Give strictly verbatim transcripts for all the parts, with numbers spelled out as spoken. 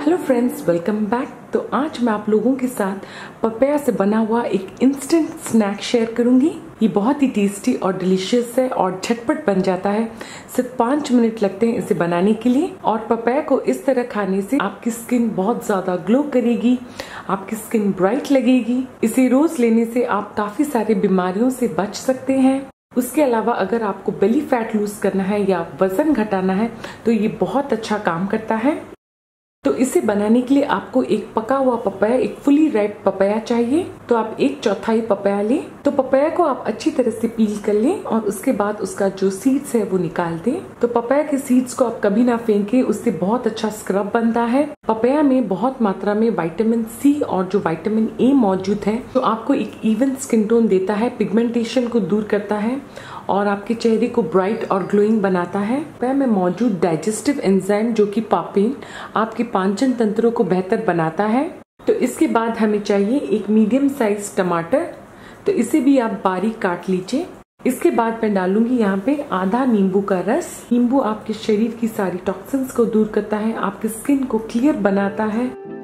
Hello friends, welcome back. तो आज मैं आप लोगों के साथ पपाया से बना हुआ एक इंस्टेंट स्नैक शेयर करूंगी। ये बहुत ही टेस्टी और डिलीशियस है और झटपट बन जाता है। सिर्फ पाँच मिनट लगते हैं इसे बनाने के लिए। और पपाया को इस तरह खाने से आपकी स्किन बहुत ज्यादा ग्लो करेगी, आपकी स्किन ब्राइट लगेगी। इसे रोज लेने से आप काफी सारी बीमारियों से बच सकते हैं। उसके अलावा अगर आपको बेली फैट लूज करना है या वजन घटाना है तो ये बहुत अच्छा काम करता है। तो इसे बनाने के लिए आपको एक पका हुआ पपाया, एक फुली राइप पपाया चाहिए। तो आप एक चौथाई पपाया लें। तो पपाया को आप अच्छी तरह से पील कर लें और उसके बाद उसका जो सीड्स है वो निकाल दें। तो पपाया के सीड्स को आप कभी ना फेंकें, उससे बहुत अच्छा स्क्रब बनता है। पपाया में बहुत मात्रा में विटामिन सी और जो विटामिन ए मौजूद है, तो आपको एक इवन स्किन टोन देता है, पिगमेंटेशन को दूर करता है और आपके चेहरे को ब्राइट और ग्लोइंग बनाता है। पपाया में मौजूद डाइजेस्टिव एंजाइम जो कि पापेन आपके पाचन तंत्रों को बेहतर बनाता है। तो इसके बाद हमें चाहिए एक मीडियम साइज टमाटर। तो इसे भी आप बारीक काट लीजिए। इसके बाद मैं डालूंगी यहाँ पे आधा नींबू का रस। नींबू आपके शरीर की सारी टॉक्सिन्स को दूर करता है, आपकी स्किन को क्लियर बनाता है।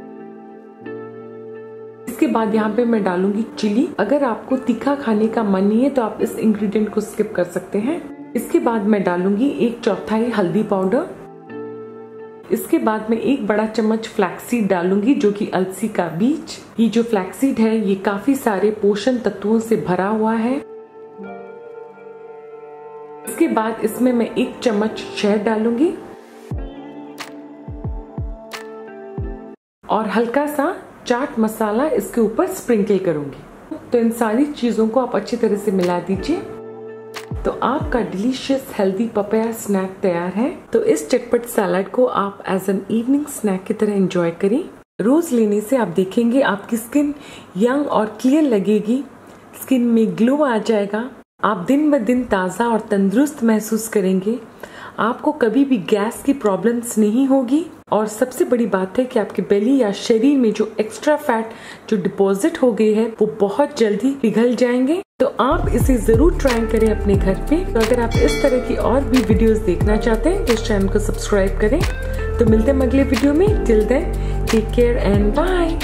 इसके बाद यहाँ पे मैं डालूंगी चिली। अगर आपको तीखा खाने का मन नहीं है तो आप इस इंग्रेडिएंट को स्किप कर सकते हैं। इसके बाद मैं डालूंगी एक चौथाई हल्दी पाउडर। इसके बाद मैं एक बड़ा चम्मच फ्लैक्सीड डालूंगी जो कि अलसी का बीज। ये जो फ्लैक्सीड है ये काफी सारे पोषण तत्वों से भरा हुआ है। इसके बाद इसमें मैं एक चम्मच शहद डालूंगी और हल्का सा चाट मसाला इसके ऊपर स्प्रिंकल करूंगी। तो इन सारी चीजों को आप अच्छी तरह से मिला दीजिए। तो आपका डिलीशियस हेल्दी पपाया स्नैक तैयार है। तो इस चटपट सैलड को आप एज एन इवनिंग स्नैक की तरह एंजॉय करें। रोज लेने से आप देखेंगे आपकी स्किन यंग और क्लियर लगेगी, स्किन में ग्लो आ जाएगा, आप दिन ब दिन ताज़ा और तंदुरुस्त महसूस करेंगे, आपको कभी भी गैस की प्रॉब्लम्स नहीं होगी और सबसे बड़ी बात है कि आपके बेली या शरीर में जो एक्स्ट्रा फैट जो डिपॉजिट हो गई है वो बहुत जल्दी पिघल जाएंगे। तो आप इसे जरूर ट्राई करें अपने घर पे। तो अगर आप इस तरह की और भी वीडियोस देखना चाहते हैं तो इस चैनल को सब्सक्राइब करें। तो मिलते हैं अगले वीडियो में। Till then take care and bye.